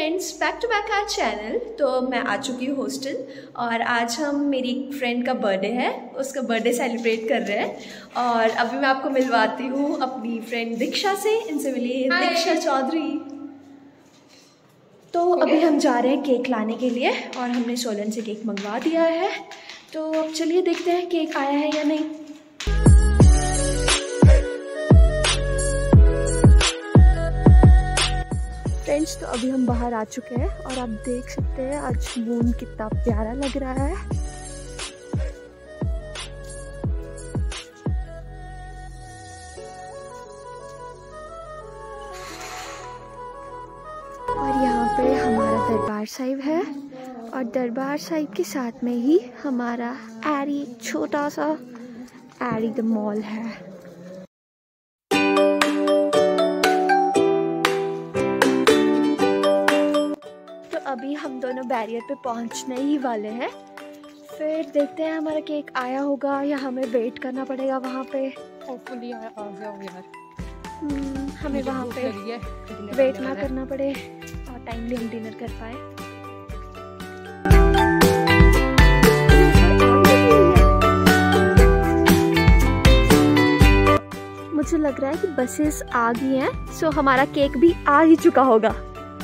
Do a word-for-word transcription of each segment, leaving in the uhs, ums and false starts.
Friends, back to back our channel. तो मैं आ चुकी हूँ हॉस्टल और आज हम मेरी फ्रेंड का बर्थडे है, उसका बर्थडे सेलिब्रेट कर रहे हैं। और अभी मैं आपको मिलवाती हूँ अपनी फ्रेंड दीक्षा से। इनसे मिलिए, दीक्षा चौधरी। तो अभी हम जा रहे हैं केक लाने के लिए और हमने सोलन से केक मंगवा दिया है। तो अब चलिए देखते हैं केक आया है या नहीं। फ्रेंड्स, तो अभी हम बाहर आ चुके हैं और आप देख सकते हैं आज मून कितना प्यारा लग रहा है। और यहाँ पे हमारा दरबार साहिब है और दरबार साहिब के साथ में ही हमारा एरी, छोटा सा एरी द मॉल है। अभी हम दोनों बैरियर पे पहुंचने ही वाले हैं, फिर देखते हैं हमारा केक आया होगा या हमें वेट करना पड़ेगा वहाँ पे। होपफुली आ गया हो यार। hmm, हमें वहाँ पे वेट ना करना पड़े और टाइमली हम डिनर कर पाए। मुझे लग रहा है कि बसेस आ गई हैं, सो हमारा केक भी आ ही चुका होगा।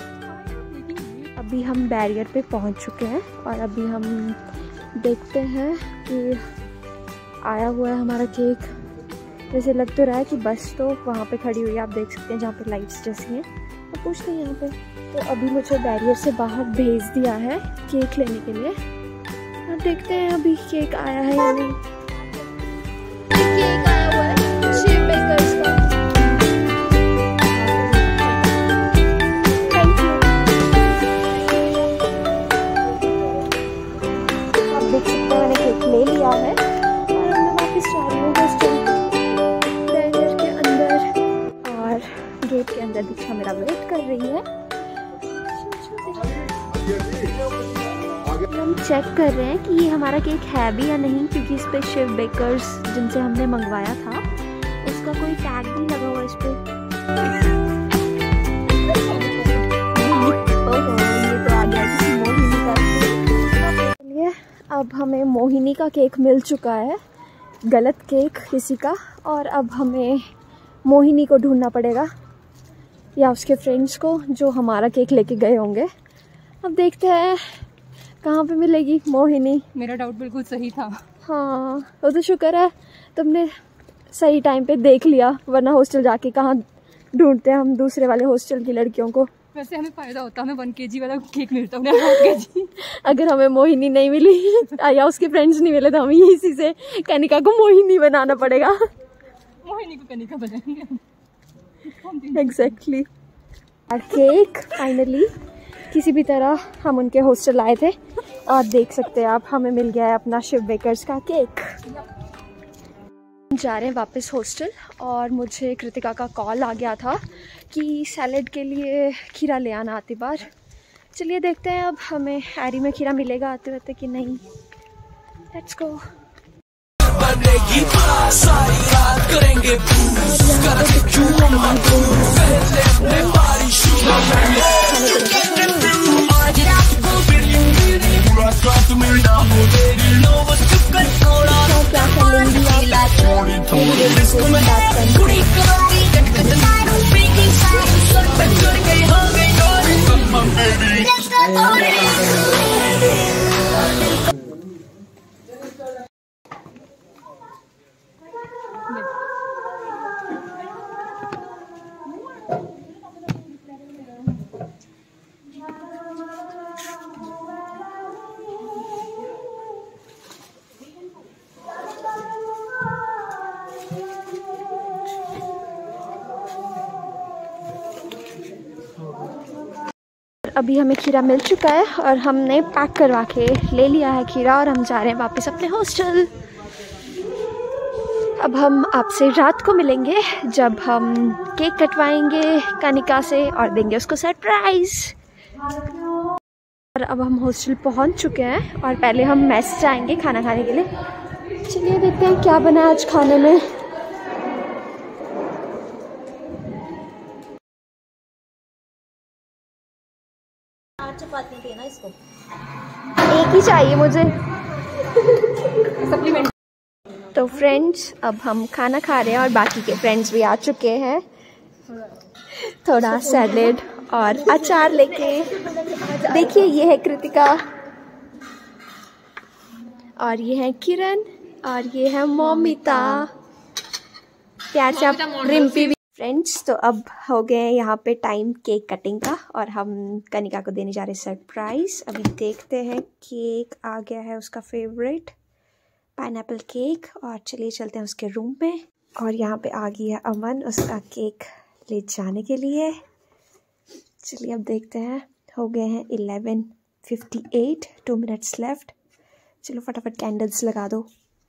अभी हम बैरियर पे पहुंच चुके हैं और अभी हम देखते हैं कि आया हुआ है हमारा केक। वैसे लग तो रहा है कि बस तो वहाँ पे खड़ी हुई है, आप देख सकते हैं जहाँ पे लाइट्स जैसी हैं। तो पूछते हैं यहाँ पे। तो अभी मुझे बैरियर से बाहर भेज दिया है केक लेने के लिए। अब देखते हैं अभी केक आया है या नहीं। केक आया हुआ है शिव बेकर्स का। ले लिया है और मैं वापस जा रही हूँ हॉस्टल बैरियर के अंदर और गेट के अंदर दीक्षा मेरा वेट कर रही है। हम चेक कर रहे हैं कि ये हमारा केक है भी या नहीं, क्योंकि इस पे शिव बेकर्स जिनसे हमने मंगवाया था उसका कोई टैग नहीं लगा हुआ इस पे। ये तो आ गया किसी मोहिनी का। चलिए, अब हमें मोहिनी का केक मिल चुका है, गलत केक किसी का, और अब हमें मोहिनी को ढूंढना पड़ेगा या उसके फ्रेंड्स को जो हमारा केक लेके गए होंगे। अब देखते हैं कहाँ पे मिलेगी मोहिनी। मेरा डाउट बिल्कुल सही था। हाँ, वो तो शुक्र है तुमने सही टाइम पे देख लिया, वरना हॉस्टल जाके कहाँ ढूंढते हैं हम दूसरे वाले हॉस्टल की लड़कियों को। वैसे हमें फायदा होता, हमें वन केजी वाला केक मिलता, उन्हें हाफ केजी। अगर हमें मोहिनी नहीं मिली या उसके फ्रेंड्स नहीं मिले तो हमें इसी से कनिका को मोहिनी बनाना पड़ेगा। मोहिनी को कनिका बनाएंगे। एग्जैक्टली। और केक फाइनली किसी भी तरह हम उनके हॉस्टल आए थे और देख सकते हैं आप, हमें मिल गया है अपना शिव बेकर्स का केक। जा रहे हैं वापस हॉस्टल और मुझे कृतिका का कॉल आ गया था कि सैलेड के लिए खीरा ले आना आती बार। चलिए देखते हैं अब हमें एरी में खीरा मिलेगा आते रहते कि नहीं। Let's go. अभी हमें खीरा मिल चुका है और हमने पैक करवा के ले लिया है खीरा और हम जा रहे हैं वापस अपने हॉस्टल। अब हम आपसे रात को मिलेंगे जब हम केक कटवाएंगे कनिका से और देंगे उसको सरप्राइज। और अब हम हॉस्टल पहुंच चुके हैं और पहले हम मेस जाएंगे खाना खाने के लिए। चलिए देखते हैं क्या बना आज खाने में। चपाती देना इसको। एक ही चाहिए मुझे। सप्लीमेंट। तो फ्रेंड्स अब हम खाना खा रहे हैं और बाकी के फ्रेंड्स भी आ चुके हैं। थोड़ा सैलेड और अचार लेके। देखिए ये है कृतिका और ये है किरण और ये है मोमिता। प्यार से आप रिम्पी भी। फ्रेंड्स तो अब हो गए यहाँ पे टाइम केक कटिंग का और हम कनिका को देने जा रहे हैं सरप्राइज। अभी देखते हैं। केक आ गया है उसका फेवरेट पाइनएप्पल केक और चलिए चलते हैं उसके रूम पे। और यहाँ पे आ गई है अमन उसका केक ले जाने के लिए। चलिए अब देखते हैं। हो गए हैं eleven fifty eight, two minutes left. चलो फटाफट कैंडल्स लगा दो।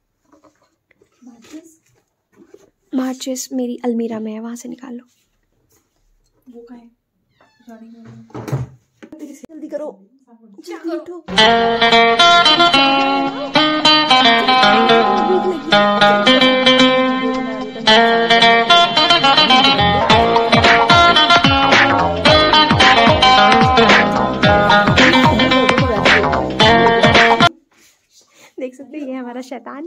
मार्चेस मेरी अलमीरा में है, वहाँ से निकाल लो। वो कहाँ है? जल्दी करो, जल्दी उठो। देख सकते हैं ये हमारा शैतान।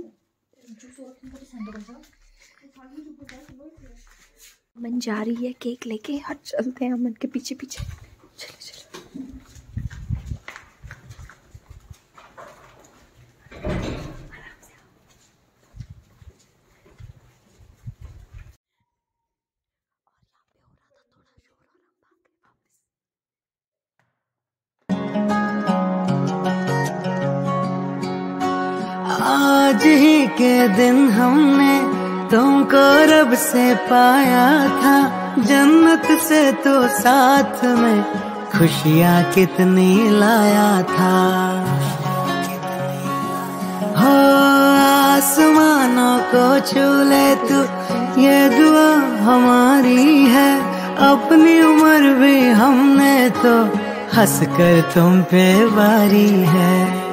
अमन जा रही है केक लेके और चलते हैं अमन के पीछे पीछे। चलो चलो। आज ही के दिन हमने तुमको रब से पाया था, जन्नत से तो साथ में खुशियाँ कितनी लाया था। हो आसमानों को छू ले तू, ये दुआ हमारी है। अपनी उम्र भी हमने तो हंस कर तुम पे वारी है।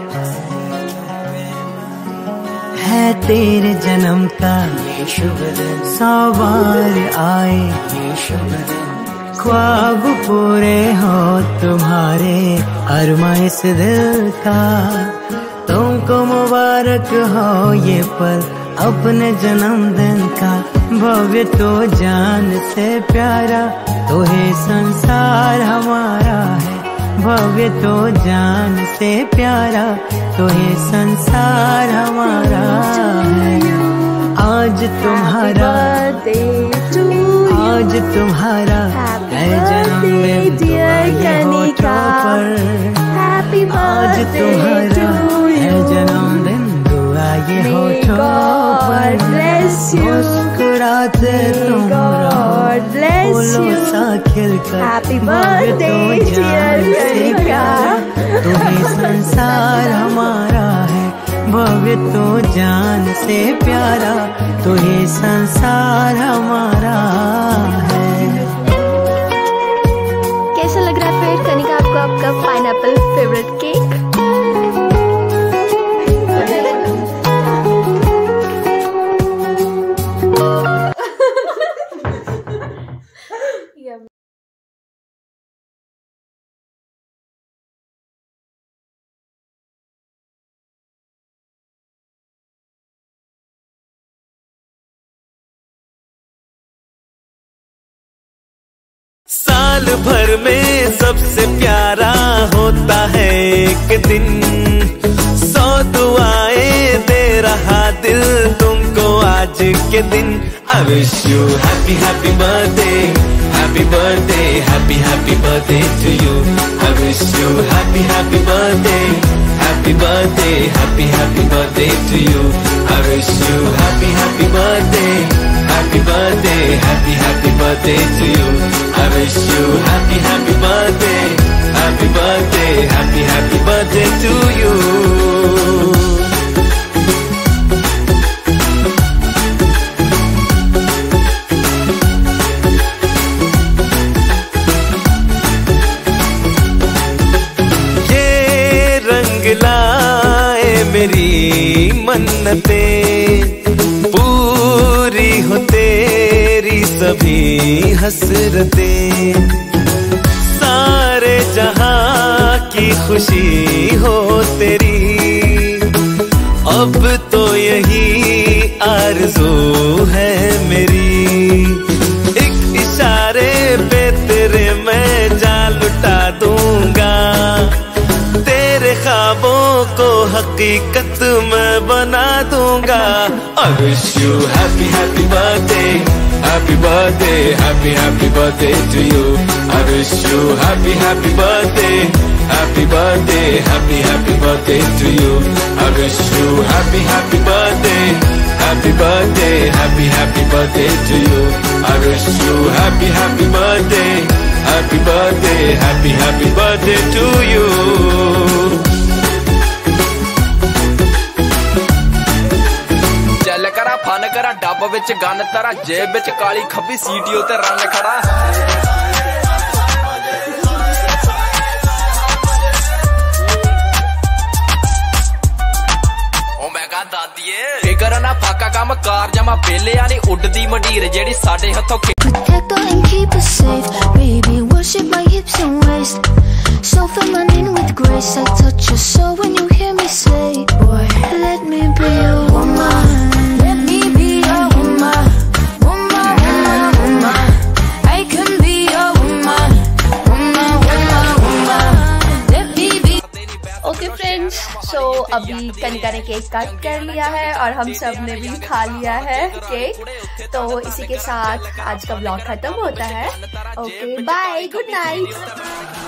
है तेरे जन्म का ये शुभ दिन, सौ बार आए ये शुभ दिन। ख्वाब पूरे हो तुम्हारे अरमा इस दिल का। तुमको मुबारक हो ये पल अपने जन्मदिन का। भव्य तो जान से प्यारा तो है संसार हमारा है। भव्य तो जान से प्यारा तो ये संसार हमारा है। आज तुम्हारा आज तुम्हारा है जन्मदिन कनिका पर। आज तुम्हारा है जन्मदिन दुआ ये होठों पर। मुस्कुराते तुम फूलों सा खिलकर। भव्य तो जान से प्यारा तुम्हें संसार हमारा है। भव्य तो जान से प्यारा तो ये संसार हमारा है। कैसा लग रहा है फिर कनिका आपको आपका पाइनएप्पल फेवरेट केक? साल भर में सबसे प्यारा होता है एक दिन। सौ दुआएं दे रहा दिल तुमको आज के दिन। I wish you happy happy birthday, happy birthday, happy happy birthday to you. I wish you happy happy birthday, happy birthday, happy happy birthday to you. I wish you happy happy birthday, happy birthday, happy happy birthday to you. I wish you happy happy birthday, happy birthday, happy happy birthday to you. ये रंग लाए मेरी मन्नतें, पूरी हो तेरी सभी हसरतें। सारे जहां खुशी हो तेरी। अब तो यही आरज़ू है मेरी, एक इशारे पे तेरे मैं जान लुटा दूंगा, तेरे ख्वाबों को हकीकत मैं बना दूंगा। I wish you happy happy birthday, happy birthday, happy happy birthday to you. I wish you happy happy birthday, happy birthday, happy happy birthday to you. I wish you happy happy birthday, happy birthday, happy happy birthday to you. I wish you happy happy birthday, happy birthday, happy happy birthday to you. फन करा डब विच गन तरा, जेब विच काली खब्बी सीटी उते run खड़ा। ओ मैं कहा दादीए फिकर ना फाका काम कार जमा पेले आनी उड़दी मंडीर जेड़ी साडे हथों protect and keep us safe, baby worship my hips and waist, so feminine with grace. I touch your soul when you hear me say, boy let me be your woman. Okay friends, so अभी कनिका ने cake cut कर लिया है और हम सब ने भी खा लिया है केक। तो इसी के साथ आज का ब्लॉग खत्म होता है। Okay bye, good night.